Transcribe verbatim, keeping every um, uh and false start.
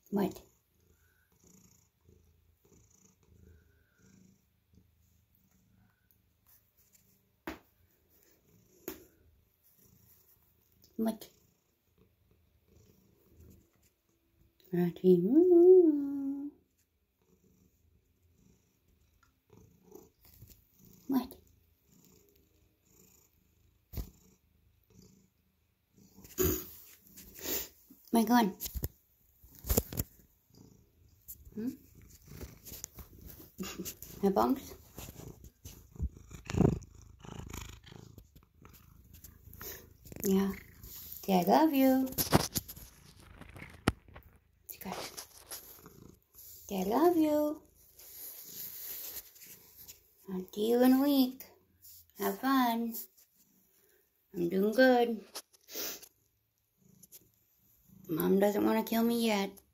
What? What? Ratty. What? My gun. Hmm? My bunks? Yeah. Say I love you. Scratch. Say I love you. I'll see you in a week. Have fun. I'm doing good. Mom doesn't want to kill me yet.